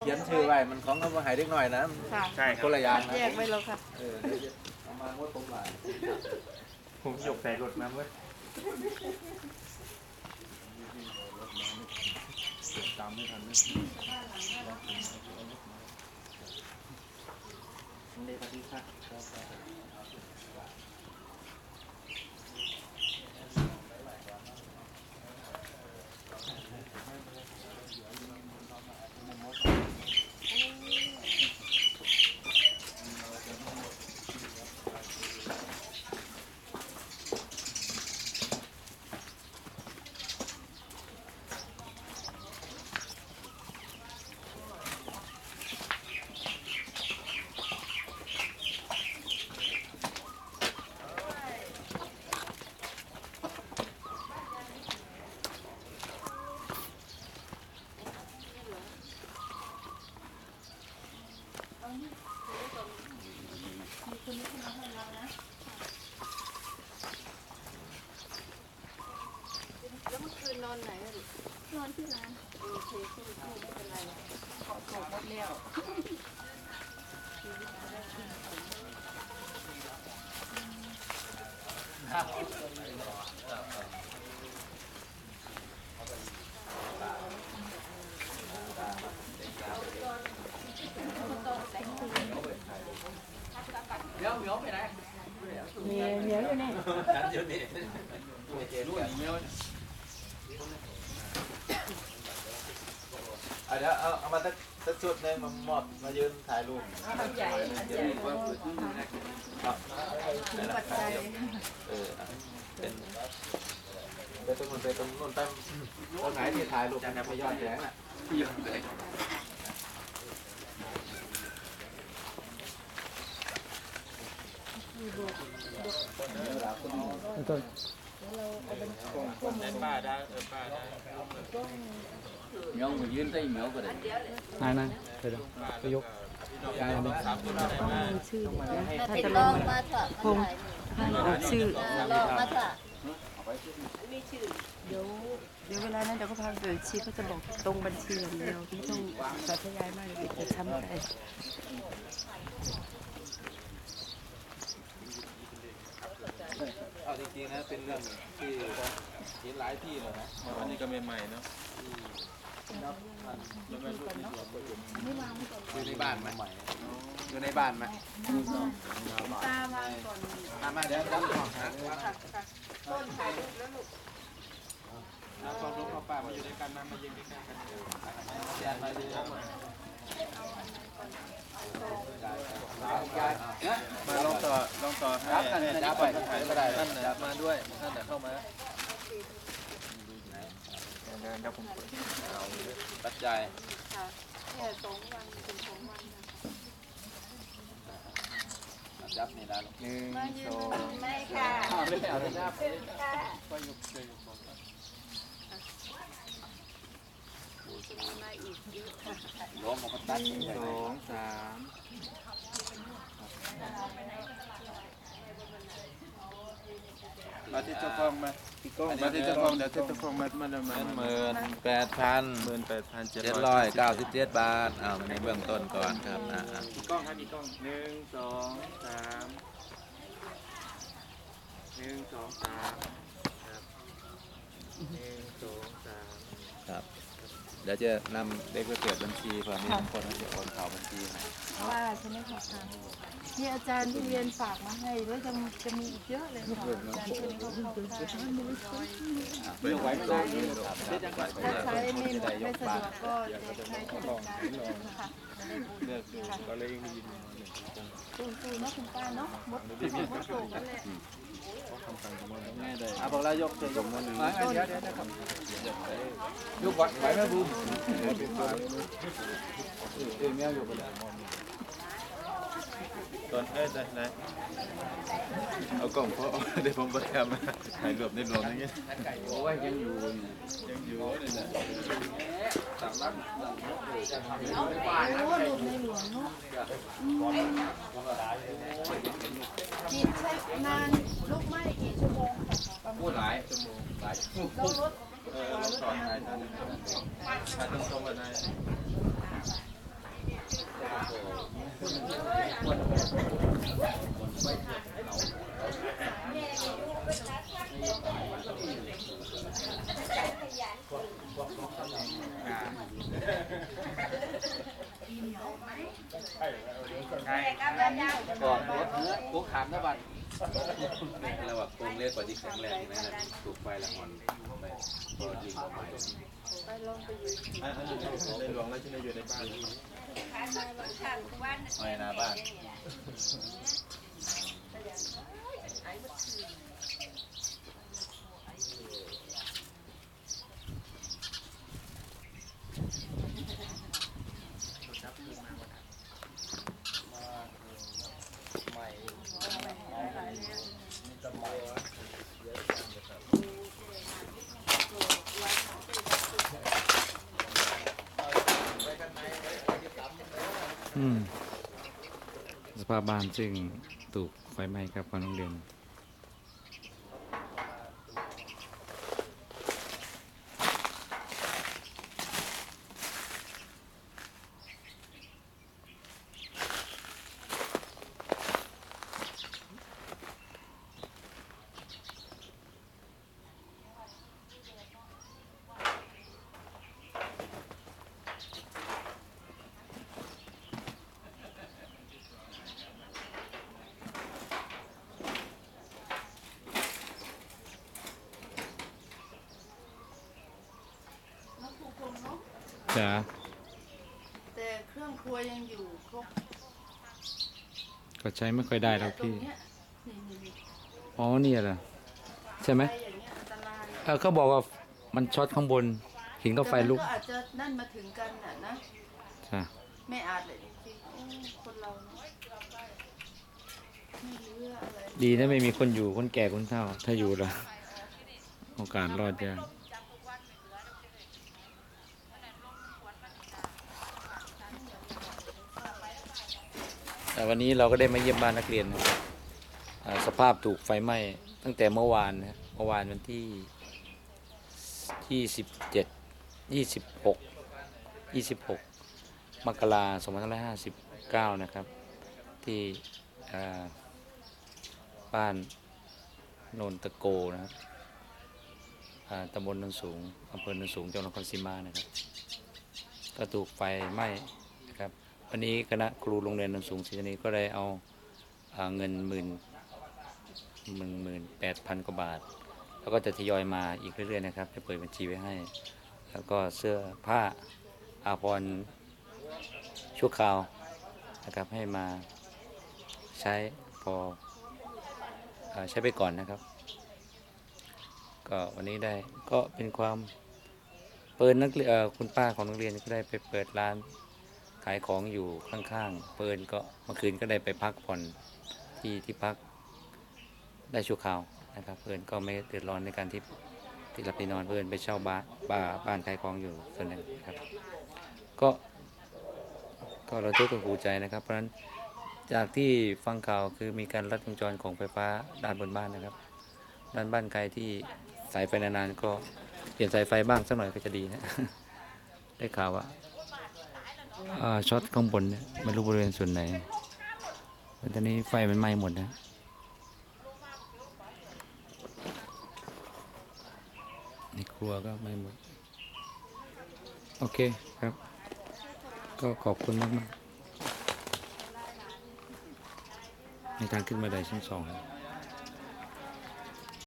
เขียนชื่อไว้มันของเขามาหายเล็กหน่อยนะใช่ครับคนละอย่างนะแยกไว้แล้วค่ะเอามางดผมหลายผมหยกใส่รถมาเว้ยตามไม่ทันเลยสวัสดีครับแล้วเมื่อคืนนอนไหนอะลูกนอนที่ร้านโอเคสู้ไม่เป็นไรขอถูกหมดแล้วเหมียวไปไหนเหมียวอยู่นี่ฉันอยู่นี่รู้อีเมลเดี๋ยวเอามาสักชุดหนึ่งมามอบมายืนถ่ายรูปใหญ่ว่าครับปัจจัยเป็นไปตรงนู้นไปตรงนู้นตรงไหนที่ถ่ายรูปกันนะพยอดแสงน่ะยอดแสงป้าได้ป้าได้เหมียวมายืนใต้เหมียวก็ได้นั่นเดี๋ยวไปยกชื่อนะถ้าติดจะลต่องมามาเถอะคงเอาชื่อลองมาเถอะมีชื่อเดี๋ยวเวลานั้นเดี๋ยวเขาพาไปบัญชีเขาจะบอกตรงบัญชีอย่างเดียวไม่ต้องสาธยายมากเดี๋ยวจะช้ำใจเอาจริงๆนะเป็นเรื่องที่เห็นหลายที่เลยนะวันนี้ก็ใหม่ๆเนาะอยู่ในบ้านไหมอยู่ในบ้านไหมตามาก่อนมาเดี๋ยวรับก่อนนะต้นถ่ายรูปแล้วลูกเอาลูกเอาป้ามาอยู่ด้วยกันมายืนใกล้ๆกันมาดูมาลองต่อให้จับไปถ่ายก็ได้ท่านมาด้วยท่านเข้ามาเดินครับผมปัจจัยค่ะแค่2 วันเป็น2 วันจับนี่นะ 1 2 ไม่ค่ะไม่เอาเลยนะก็ยกเลยมาอีกเยอะค่ะล้มมันก็ตัด 2 3มาที่เจ้าของมาที่เจ้าของเดี๋ยวเจ้าของมา 18,797 บาทในเบื้องต้นก่อนครับมีกล้องครับมีกล้อง1 2 3 1 2 3ครับ1 2 3 ครับเดี๋ยวจะนำเลขไปเปิดบัญชีเผื่อมีคนจะโอนเข้าบัญชีให้ว่าใช่ไหมคะนี่อาจารย์ที่เรียนฝากมาให้แล้วจะมีอีกเยอะเลยค่ะอาจารย์คนนี้เขาเข้าไม่ไหวไม่ได้ถ้าใช้ไม่สะดวกก็จะใช้ธนาคารค่ะเลือกดูก็เลยยินตูเนาะคุณป้าเนาะมดสูงนั่นแหละคำสั่งของมันง่ายเลยบอกแล้วยกมือหนึ่งเดี๋ยวนะครับยกไหวไหมบูมแม่อยู่กันแล้วตอนไหนเอากล่องเพราะเดี๋ยวผมไปทำถ่ายรวมในรวมอย่างเงี้ยโอ้ยยังอยู่เลยนะสามล้านเอาโอ้ลูกในหลวงเนาะกี่ใช้นานลูกไม่กี่ชั่วโมงพูดหลายชั่วโมงหลายชั่วโมงลองสอนนายท่านต้องส่งกับนายก่อนรถเนื้อพวกขามนะบัดเราแบบโกงเล็กกว่าที่แข็งแรงนะถูกไฟละอ่อนไปพอยิงออกไปในหลวงราชนีอยู่ในบ้านไม่นะบ้านสภาพบ้านซึ่งถูกไฟไหม้ครับของโรงเรียนจ้าแต่เครื่องครัวยังอยู่ครบก็ใช้ไม่ค่อยได้แล้วพี่ตรงเนี้ยนี่อ๋อเนี่ยเหรอใช่ไหมไฟอย่างเงี้ยอันตรายเขาบอกว่ามันช็อตข้างบนหินก็ไฟลุกแต่มันก็อาจจะนั่นมาถึงกันน่ะนะจ้ะไม่อาจเลยจริงๆคนเราเนอะไม่รู้เรื่องอะไรดีนะไม่มีคนอยู่คนแก่คนเฒ่า ถ้าอยู่ละโอกาสรอดยากแต่วันนี้เราก็ได้มาเยี่ยมบ้านนักเรียนนะครับสภาพถูกไฟไหม้ตั้งแต่เมื่อวานนะเมื่อวานวันที่26 มกราคม 2559 นะครับ ที่บ้านโนนตะโกนะครับตำบลโนนสูงอำเภอโนนสูงจังหวัดนครศรีมานะครับก็ถูกไฟไหม้นะครับวันนี้คณะครูโรงเรียนโนนสูงศรีธานีก็ได้เอาเงิน18,000 กว่าบาทแล้วก็จะทยอยมาอีกเรื่อยๆนะครับจะเปิดบัญชีไว้ให้แล้วก็เสื้อผ้าอาภรณ์ชั่วคราวนะครับให้มาใช้พอใช้ไปก่อนนะครับก็วันนี้ได้ก็เป็นความเปิดนักเรียนคุณป้าของนักเรียนก็ได้ไปเปิดร้านขายของอยู่ข้างๆเปิดก็เมื่อคืนก็ได้ไปพักผ่อนที่พักได้ชั่วคราวนะครับเพื่อนก็ไม่เดือดร้อนในการที่หลับที่นอนเพื่อนไปเช่าบ้านขายของอยู่ส่วนหนึ่งครับก็เราทุกข์หูใจนะครับ เพราะฉะนั้นจากที่ฟังข่าวคือมีการลัดวงจรของไฟฟ้าด้านบนบ้านนะครับด้านบ้านใครที่สายไฟนานๆก็เปลี่ยนสายไฟบ้างสักหน่อยก็จะดีนะ ได้ข่าวว่าช็อตข้างบนเนี่ยไม่รู้บริเวณส่วนไหนตอนนี้ไฟมันไหม้หมดนะในครัวก็ไหม้หมดโอเคครับก็ขอบคุณมากๆในทางขึ้นบันไดชั้น 2